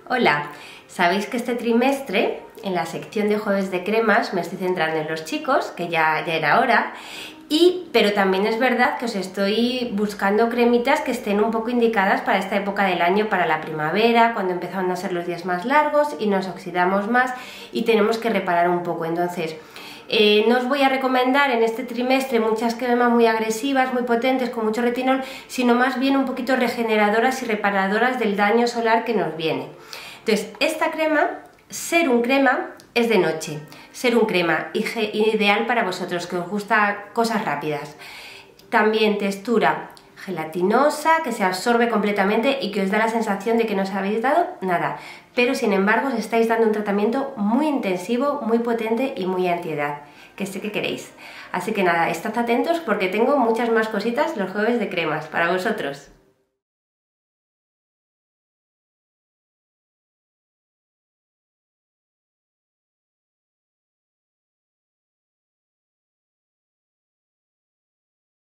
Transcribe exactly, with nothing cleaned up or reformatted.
Hola, sabéis que este trimestre en la sección de jueves de cremas me estoy centrando en los chicos, que ya, ya era hora, y, pero también es verdad que os estoy buscando cremitas que estén un poco indicadas para esta época del año, para la primavera, cuando empiezan a ser los días más largos y nos oxidamos más y tenemos que reparar un poco. Entonces, Eh, no os voy a recomendar en este trimestre muchas cremas muy agresivas, muy potentes, con mucho retinol, sino más bien un poquito regeneradoras y reparadoras del daño solar que nos viene. Entonces, esta crema, Serum Crema, es de noche. Serum Crema, ideal para vosotros, que os gustan cosas rápidas. También textura gelatinosa, que se absorbe completamente y que os da la sensación de que no os habéis dado nada, pero sin embargo os estáis dando un tratamiento muy intensivo, muy potente y muy antiedad, que sé que queréis. Así que nada, estad atentos porque tengo muchas más cositas los jueves de cremas para vosotros.